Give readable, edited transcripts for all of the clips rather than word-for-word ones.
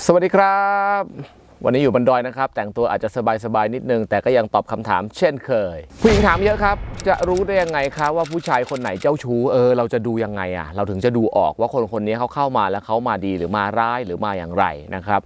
สวัสดีครับวันนี้อยู่บนดอยนะครับแต่งตัวอาจจะสบายๆนิดนึงแต่ก็ยังตอบคำถามเช่นเคยผู้หญิงถามเยอะครับจะรู้ได้ยังไงครับว่าผู้ชายคนไหนเจ้าชู้เราจะดูยังไงเราถึงจะดูออกว่าคนนี้เขาเข้ามาแล้วเขามาดีหรือมาร้ายหรือมาอย่างไรนะครับ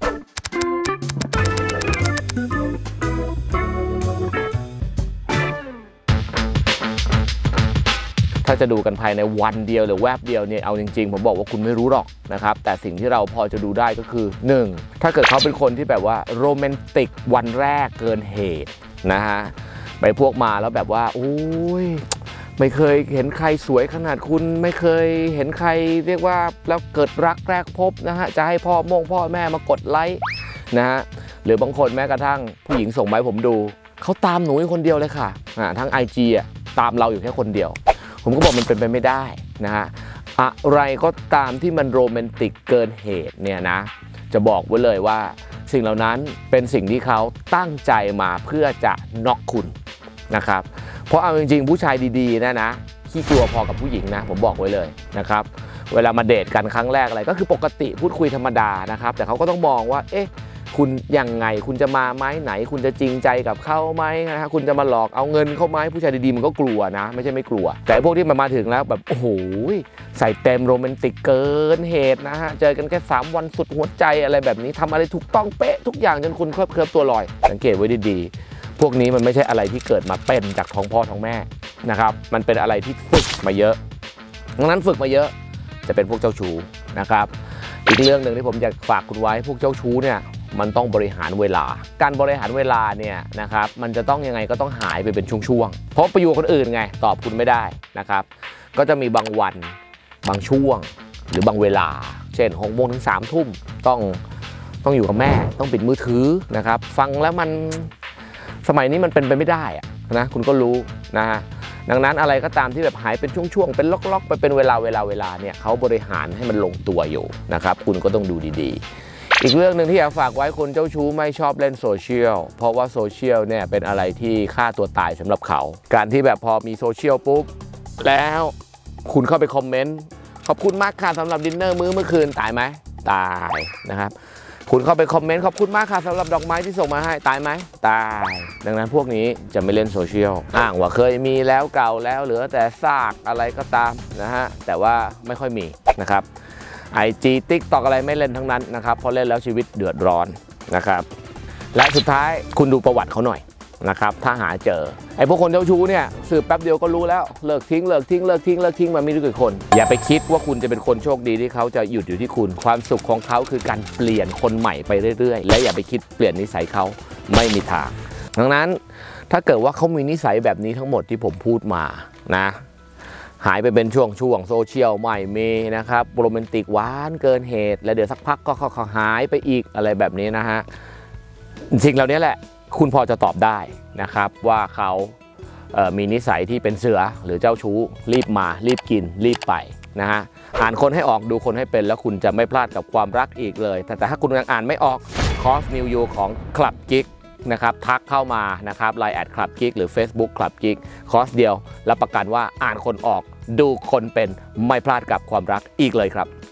ถ้าจะดูกันภายในวันเดียวหรือแวบเดียวเนี่ยเอาจริงๆผมบอกว่าคุณไม่รู้หรอกนะครับแต่สิ่งที่เราพอจะดูได้ก็คือ 1. ถ้าเกิดเขาเป็นคนที่แบบว่าโรแมนติกวันแรกเกินเหตุนะฮะไปพวกมาแล้วแบบว่าโอ้ยไม่เคยเห็นใครสวยขนาดคุณไม่เคยเห็นใครเรียกว่าแล้วเกิดรักแรกพบนะฮะจะให้พ่อแม่มากดไลค์นะฮะหรือบางคนแม้กระทั่งผู้หญิงส่งมาให้ผมดูเขาตามหนูคนเดียวเลยค่ะทั้ง IG ตามเราอยู่แค่คนเดียวผมก็บอกมันเป็นไปไม่ได้นะฮะอะไรก็ตามที่มันโรแมนติกเกินเหตุเนี่ยนะจะบอกไว้เลยว่าสิ่งเหล่านั้นเป็นสิ่งที่เขาตั้งใจมาเพื่อจะน็อกคุณนะครับเพราะเอาจริงๆผู้ชายดีๆนะขี้กลัวพอกับผู้หญิงนะผมบอกไว้เลยนะครับเวลามาเดทกันครั้งแรกอะไรก็คือปกติพูดคุยธรรมดานะครับแต่เขาก็ต้องมองว่าคุณยังไงคุณจะมาไหมไหนคุณจะจริงใจกับเขาไหมนะฮะคุณจะมาหลอกเอาเงินเขาไหมผู้ชายดีๆมันก็กลัวนะไม่ใช่ไม่กลัวแต่พวกที่มาถึงแล้วแบบโอ้โหใส่เต็มโรแมนติกเกินเหตุนะฮะเจอกันแค่3 วันสุดหัวใจอะไรแบบนี้ทำอะไรถูกต้องเป๊ะทุกอย่างจนคุณเคลิบตัวลอยสังเกตไว้ดีๆพวกนี้มันไม่ใช่อะไรที่เกิดมาเป็นจากท้องพ่อท้องแม่นะครับมันเป็นอะไรที่ฝึกมาเยอะดังนั้นฝึกมาเยอะจะเป็นพวกเจ้าชู้นะครับอีกเรื่องหนึ่งที่ผมอยากฝากคุณไว้พวกเจ้าชู้เนี่ยมันต้องบริหารเวลาการบริหารเวลาเนี่ยนะครับมันจะต้องยังไงก็ต้องหายไปเป็นช่วงๆเพราะไปอยู่คนอื่นไงตอบคุณไม่ได้นะครับก็จะมีบางวันบางช่วงหรือบางเวลาเช่น6 โมงถึง3 ทุ่มต้องอยู่กับแม่ต้องปิดมือถือนะครับฟังแล้วมันสมัยนี้มันเป็นไปไม่ได้นะคุณก็รู้นะฮะดังนั้นอะไรก็ตามที่แบบหายเป็นช่วงๆเป็นล็อกๆไปเป็นเวลาเนี่ยเขาบริหารให้มันลงตัวอยู่นะครับคุณก็ต้องดูดีๆอีกเรื่องหนึ่งที่อยากฝากไว้คนเจ้าชู้ไม่ชอบเล่นโซเชียลเพราะว่าโซเชียลเนี่ยเป็นอะไรที่ฆ่าตัวตายสำหรับเขาการที่แบบพอมีโซเชียลปุ๊บแล้วคุณเข้าไปคอมเมนต์ขอบคุณมากค่ะสำหรับดินเนอร์มื้อเมื่อคืนตายไหมตายนะครับคุณเข้าไปคอมเมนต์ขอบคุณมากค่ะสำหรับดอกไม้ที่ส่งมาให้ตายไหมตายดังนั้นพวกนี้จะไม่เล่นโซเชียลอ้างว่าเคยมีแล้วเก่าแล้วเหลือแต่ซากอะไรก็ตามนะฮะแต่ว่าไม่ค่อยมีนะครับIG TikTok อะไรไม่เล่นทั้งนั้นนะครับเพราะเล่นแล้วชีวิตเดือดร้อนนะครับและสุดท้ายคุณดูประวัติเขาหน่อยนะครับถ้าหาเจอไอ้พวกคนเจ้าชู้เนี่ยสืบแป๊บเดียวก็รู้แล้วเลิกทิ้งมาไม่รู้กี่คนอย่าไปคิดว่าคุณจะเป็นคนโชคดีที่เขาจะหยุดอยู่ที่คุณความสุขของเขาคือการเปลี่ยนคนใหม่ไปเรื่อยๆและอย่าไปคิดเปลี่ยนนิสัยเขาไม่มีทางดังนั้นถ้าเกิดว่าเขามีนิสัยแบบนี้ทั้งหมดที่ผมพูดมานะหายไปเป็นช่วงโซเชียลไม่มีนะครับโรแมนติกหวานเกินเหตุแล้วเดี๋ยวสักพักก็หายไปอีกอะไรแบบนี้นะฮะสิ่งเหล่านี้แหละคุณพอจะตอบได้นะครับว่าเขามีนิสัยที่เป็นเสือหรือเจ้าชู้รีบมารีบกินรีบไปนะฮะอ่านคนให้ออกดูคนให้เป็นแล้วคุณจะไม่พลาดกับความรักอีกเลยแต่ถ้าคุณยังอ่านไม่ออกคอร์สนิวยูของคลับกิ๊กนะครับทักเข้ามานะครับ LINE แอดคลับกิ๊กหรือ Facebook คลับกิ๊กคอร์สเดียวรับประกันว่าอ่านคนออกดูคนเป็นไม่พลาดกับความรักอีกเลยครับ